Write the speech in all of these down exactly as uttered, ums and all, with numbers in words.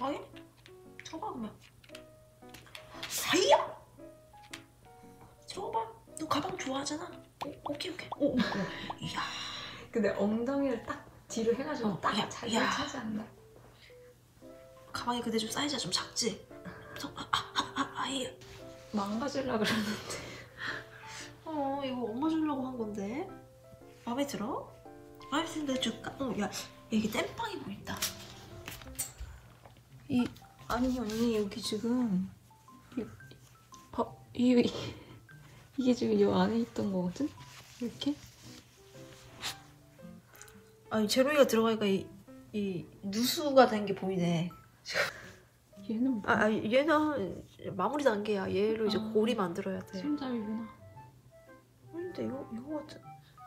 아니? 들어가 그러면. 사이야! 들어봐. 너 가방 좋아하잖아. 오, 오케이 오케이. 오, 오, 오. 이야. 근데 엉덩이를 딱 뒤로 해가지고 어, 딱 야, 자기를 야. 차지한다. 가방이 근데 좀 사이즈가 좀 작지? 저, 아, 아, 아, 아, 아이. 망가지려고 그러는데. 어, 이거 엄마 주려고 한 건데. 마음에 들어? 마음에 드는데 줄까? 어, 야, 이게 땜빵이 보인다. 이 아니 언니 여기 지금 이, 봐, 이, 이 이게 지금 이 안에 있던 거거든? 이렇게? 아니 제로이가 들어가니까 이, 이 누수가 된 게 보이네. 얘는 뭐? 아, 아 얘는 마무리 단계야. 얘로 이제 아, 고리 만들어야 돼. 손잡이구나. 근데 이거 이거 같은.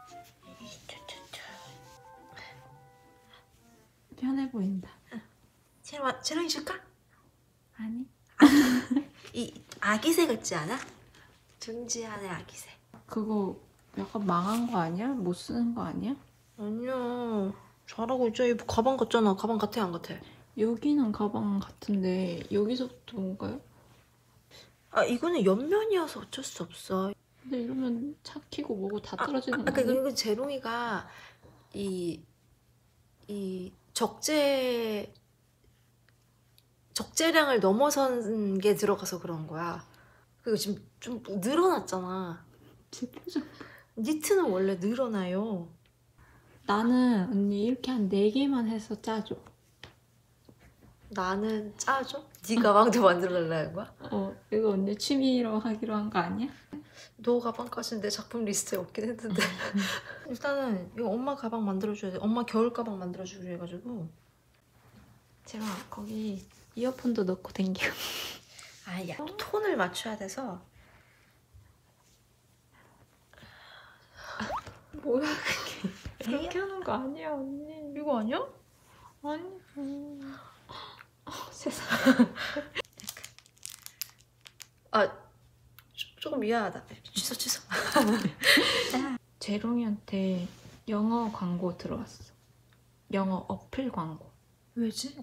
편해 보인다. 제로 제로이 줄까? 아니? 이 아기새 같지 않아? 둥지 안에 아기새. 그거 약간 망한 거 아니야? 못 쓰는 거 아니야? 아니야. 잘하고 있죠. 이 가방 같잖아. 가방 같아 안 같아? 여기는 가방 같은데 여기서부터 뭔가요? 아 이거는 옆면이어서 어쩔 수 없어. 근데 이러면 차 키고 뭐고 다 아, 떨어지는 아, 거 아까 아니야? 이거 제롱이가 이, 이 적재 적재량을 넘어선 게 들어가서 그런 거야. 그리고 지금 좀 늘어났잖아. 제 표정. 니트는 원래 늘어나요. 나는 언니 이렇게 한 네 개만 해서 짜줘. 나는 짜줘? 네 가방도 만들어달라는 거야? 어, 이거 언니 취미로 하기로 한 거 아니야? 너 가방까지는 내 작품 리스트에 없긴 했는데 일단은 이거 엄마 가방 만들어줘야 돼. 엄마 겨울 가방 만들어주기로 해가지고. 제가 거기 이어폰도 넣고 댕겨. 아야 톤을 맞춰야 돼서. 뭐야 그게? 그렇게 하는 거 아니야 언니. 이거 아니야? 아니. 음. 어, 세상. 아 조, 조금 미안하다. 취소 취소. 재롱이한테 영어 광고 들어왔어. 영어 어플 광고. 왜지?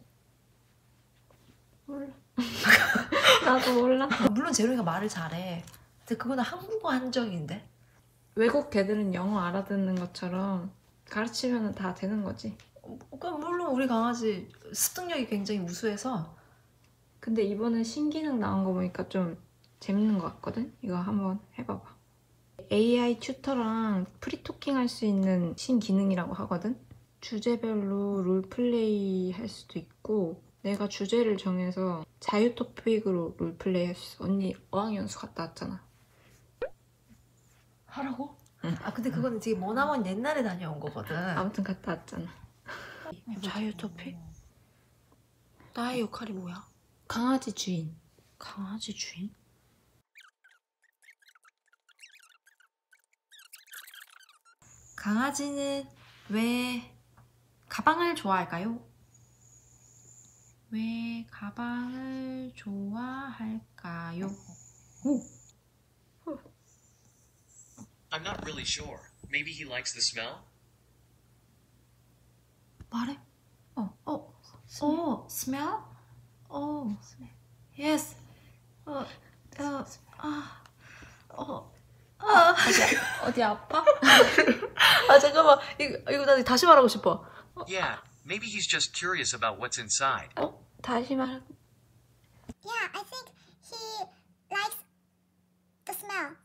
몰라. 나도 몰라. 물론 제로이가 말을 잘해. 근데 그거는 한국어 한정인데. 외국 개들은 영어 알아듣는 것처럼 가르치면 다 되는 거지. 어, 그럼 물론 우리 강아지 습득력이 굉장히 우수해서. 근데 이번에 신기능 나온 거 보니까 좀 재밌는 것 같거든? 이거 한번 해봐봐. 에이아이 튜터랑 프리토킹 할 수 있는 신기능이라고 하거든? 주제별로 롤플레이 할 수도 있고 내가 주제를 정해서 자유 토픽으로 롤플레이 할 수 있어. 언니 어학연수 갔다 왔잖아. 하라고? 응. 아 근데 그거는 되게 머나먼 옛날에 다녀온 거거든. 아무튼 갔다 왔잖아. 자유토픽? 나의 역할이 뭐야? 강아지 주인. 강아지 주인? 강아지는 왜 가방을 좋아할까요? 왜 가방을 좋아할까요? 오. I'm not really sure. Maybe he likes the smell? 말해. 어, 어, 어, smell? 어, yes. 어, 어, 아, 어, 아, 어디, 어디 아파? 아 잠깐만. 이거 이거 나 다시 말하고 싶어. Yeah, maybe he's just curious about what's inside. 어? 다시 말. Yeah, I think he likes the smell.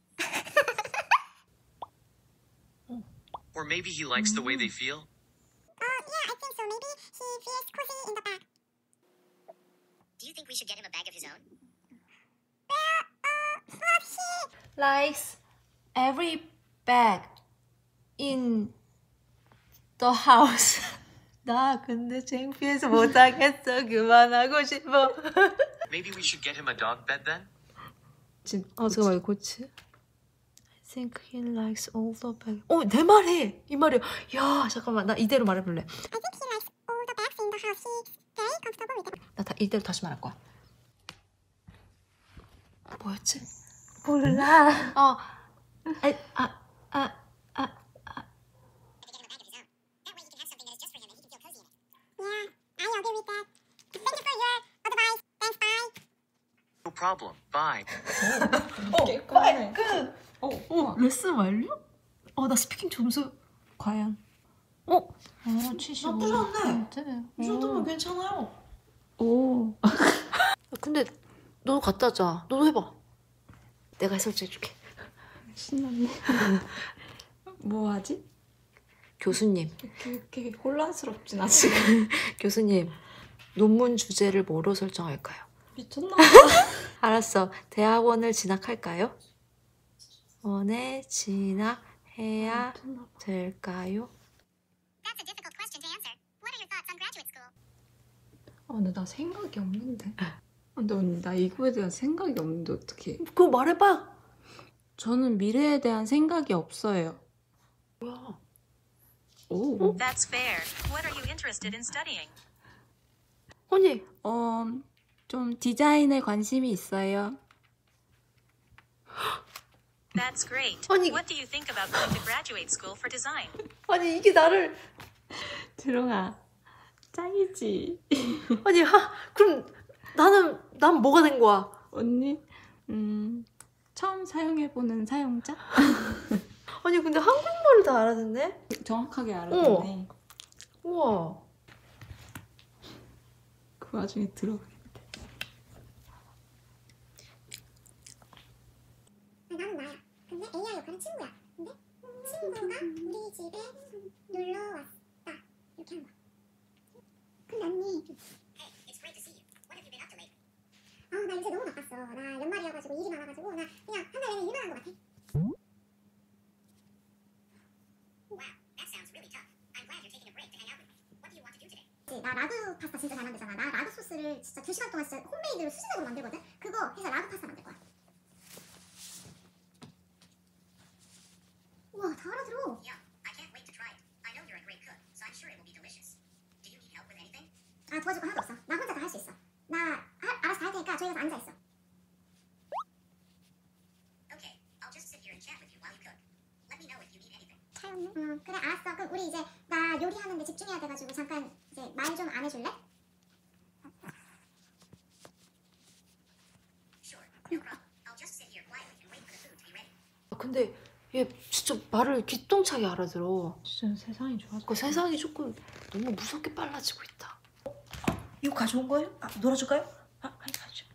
Or maybe he likes the way they feel? Uh, yeah, I think so. Maybe he feels cozy in the back. Do you think we should get him a bag of his own? Well, uh, but he... Likes every bag in the house. 나 근데 창피해서 못하겠어. 그만하고 싶어. Maybe we should get him a dog bed then? 진, 어 잠깐만 고치. I think he likes all the bag. 어, 내 말해. 이 말이야. 야, 잠깐만. 나 이대로 말해볼래. I think he likes all the bags in the house. He's very comfortable with them. 나 다, 이대로 다시 말할 거야. 뭐였지? 몰라. 어, 아, 아, 아, 아, 아. That way he can have something that is just for him and he can feel cozy in it. Yeah, I agree with that. Thank you for your problem. Bye. 어, 빨리 끝. 어, 어, 레슨 완료? 어, 나 스피킹 점수 과연? 어, 어, 칠십오. 나쁘지 않네. 네. 이 정도면 괜찮아요. 오. 근데 너도 갖다 줘. 너도 해봐. 내가 설정해줄게. 신났네. 뭐 하지? 교수님, 이렇게, 이렇게 혼란스럽진 아직. 교수님, 논문 주제를 뭐로 설정할까요? 미쳤나? 알았어. 대학원을 진학할까요? 원에 진학해야 될까요? That's a difficult question to answer. What are your thoughts on graduate school? 아, 근데 나 생각이 없는데. 근데 언니, 나 이거에 대한 생각이 없는데 어떡해. 그거 말해봐. 저는 미래에 대한 생각이 없어요. 뭐야? 오. That's fair. What are you interested in studying? 언니, 어, 좀 디자인에 관심이 있어요. That's great. 아니- What do you think about going to graduate school for design? 아니 이게 나를 들어가. 짱이지. 아니 하 그럼 나는 난 뭐가 된 거야? 언니, 음, 처음 사용해보는 사용자? 아니 근데 한국말을 다 알아듣네? 정확하게 알아듣네. 우와. 그 와중에 들어가. 아, 나는 나야. 근데 에이아이 역할은 친구야. 근데 친구가 우리 집에 놀러 왔다. 이렇게 하는 거야. 근데 언니, Hey, it's great to see you. What have you been up to lately? 아, 나 요새 너무 바빴어. 나 연말이어가지고 일이 많아가지고 나 그냥 한 달 내내 일만 한 것 같아. Wow, that sounds really tough. I'm glad you're taking a break to hang out with me. What do you want to do today? 나 라구 파스타 진짜 잘 만들잖아. 나 라구 소스를 진짜 두 시간 동안 진짜 홈메이드로 수제적으로 만들거든. 그거 해서 라구 파스타 만들 거야. 우와, 다 알아들어. Yeah, I can't wait to try it. I know you're a great cook, so I'm sure it will be delicious. Do you need help with anything? 아, 도와줄 거 하나도 없어. 나 혼자 다 할 수 있어. 나 하, 알아서 다 할 테니까 저기 가서 앉아 있어. Okay, I'll just sit here and chat with you while you cook. Let me know if you need anything. 차였네. 응, 그래 알았어. 그럼 우리 이제 나 요리하는데 집중해야 돼가지고 잠깐 이제 말 좀 안 해줄래? Sure, no problem. I'll just sit here quietly and wait for the food to be ready. 근데 얘 진짜 말을 기똥차게 알아들어. 진짜 세상이 좋아져. 그 세상이 조금 너무 무섭게 빨라지고 있다. 이거 가져온 거예요? 아, 놀아줄까요? 아, 아니 가져.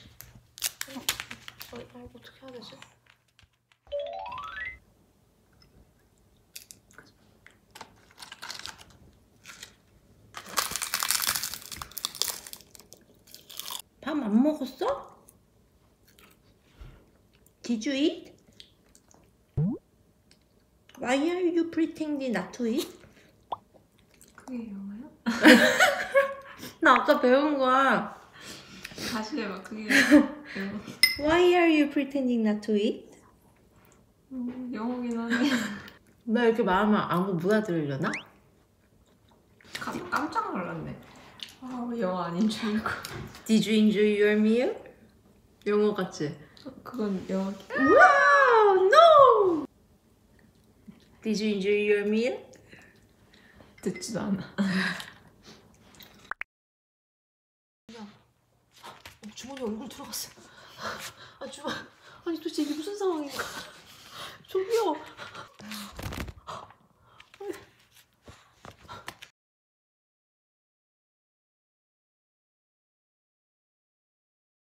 어, 어, 어떻게 해야 되지? 밥 안 먹었어? Did you eat? Why are you pretending not to eat? 그게 영어야? 나 아까 배운 거야. 다시 해봐. 그게 영어. Why are you pretending not to eat? 음, 영어긴 하네. 나 이렇게 말하면 아무 못 알아들으려나? 깜- 깜짝 놀랐네. 아, 영어 아닌 줄 알고. Did you enjoy your meal? 영어 같지? 그건 영어. Wow, no! Did you enjoy your meal? 듣지도 않아. 어, 주머니 얼굴 들어갔어. 아 주머니 아니 도대체 이게 무슨 상황인가? 저기요.